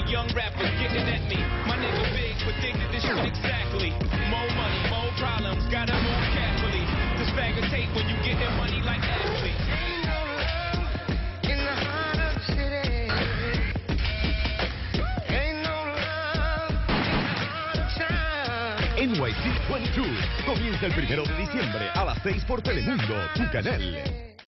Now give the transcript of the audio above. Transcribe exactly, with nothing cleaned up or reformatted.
young rappers getting at me. My nigga Big predicted this shit exactly. More money, more problems, gotta move carefully. This bag of tape when you getting money like Ashley. Ain't no love in the heart of the city. Ain't no love in the heart of town. N Y C veintidós comienza el primero de diciembre a las seis por Telemundo, tu canal.